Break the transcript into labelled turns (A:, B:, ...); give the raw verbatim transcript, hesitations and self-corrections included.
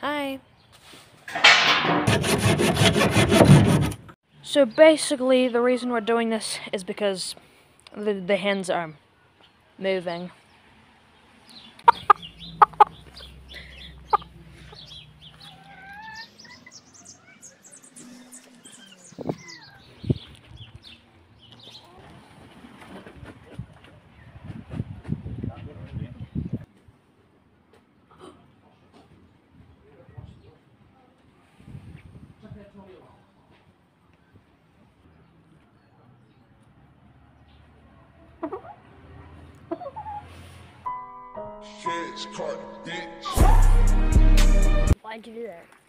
A: Hi. So basically, the reason we're doing this is because the, the hens are moving.
B: Hens caught, bitch.
A: Why'd you do that?